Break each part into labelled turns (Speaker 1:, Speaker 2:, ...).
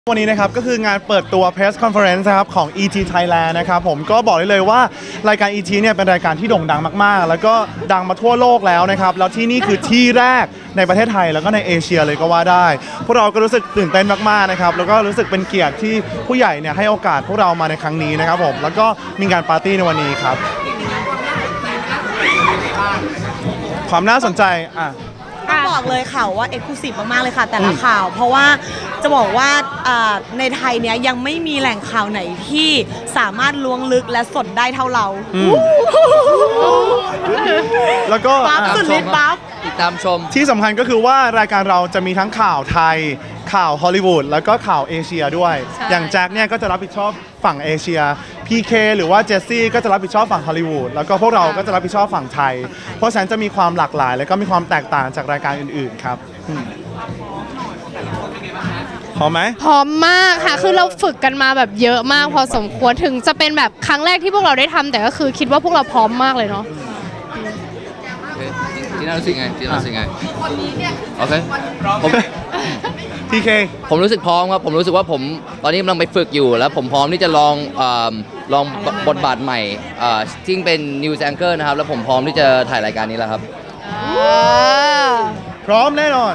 Speaker 1: วันนี้นะครับก็คืองานเปิดตัว Press Conference นะครับของ ET Thailand นะครับผมก็บอกได้เลยว่ารายการ ET เนี่ยเป็นรายการที่โด่งดังมากๆแล้วก็ดังมาทั่วโลกแล้วนะครับแล้วที่นี่คือที่แรกในประเทศไทยแล้วก็ในเอเชียเลยก็ว่าได้พวกเราก็รู้สึกตื่นเต้นมากๆนะครับแล้วก็รู้สึกเป็นเกียรติที่ผู้ใหญ่เนี่ยให้โอกาสพวกเรามาในครั้งนี้นะครับผมแล้วก็มีงานปาร์ตี้ในวันนี้ครับความน่าสนใจ
Speaker 2: ต้องบอกเลยค่ะว่าเอ็กซ์คลูซีฟมากๆเลยค่ะแต่ละข่าวเพราะว่าจะบอกว่าในไทยเนี้ยยังไม่มีแหล่งข่าวไหนที่สามารถล้วงลึกและสดได้เท่าเรา
Speaker 1: แล้วก็
Speaker 2: สุดฤทธิ์ปั๊บ
Speaker 3: ติดตามชม
Speaker 1: ที่สำคัญก็คือว่ารายการเราจะมีทั้งข่าวไทยข่าวฮอลลีวูดแล้วก็ข่าวเอเชียด้วยอย่างแจ็คเนี่ยก็จะรับผิดชอบฝั่งเอเชีย PK หรือว่าเจสซี่ก็จะรับผิดชอบฝั่งฮอลลีวูดแล้วก็พวกเราก็จะรับผิดชอบฝั่งไทยเพราะฉะนั้นจะมีความหลากหลายและก็มีความแตกต่างจากรายการอื่นๆครับพร้อมไหม
Speaker 4: พร้อมมากค่ะคือเราฝึกกันมาแบบเยอะมากพอสมควรถึงจะเป็นแบบครั้งแรกที่พวกเราได้ทำแต่ก็คือคิดว่าพวกเราพร้อมมากเลยเนาะ
Speaker 3: จีน่ารู้สึกไงโอเค
Speaker 1: PK
Speaker 3: ผมรู้สึกพร้อมครับผมรู้สึกว่าผมตอนนี้กำลังไปฝึกอยู่แล้วผมพร้อมที่จะลองบทบาทใหม่ที่เป็น News Anchor นะครับแล้วผมพร้อมที่จะถ่ายรายการนี้แล้วครับ
Speaker 1: พร้อมแน่นอน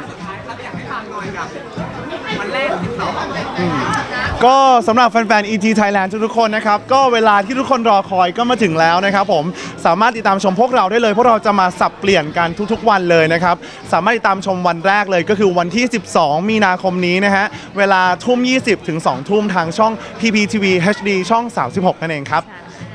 Speaker 1: ก็สำหรับแฟนๆ ET Thailand ทุกๆคนนะครับก็เวลาที่ทุกคนรอคอยก็มาถึงแล้วนะครับผมสามารถติดตามชมพวกเราได้เลยพวกเราจะมาสับเปลี่ยนกันทุกๆวันเลยนะครับสามารถติดตามชมวันแรกเลยก็คือวันที่12มีนาคมนี้นะฮะเวลา20:20 ถึง 2 ทุ่มทางช่อง PPTV HD ช่อง36นั่นเองครับ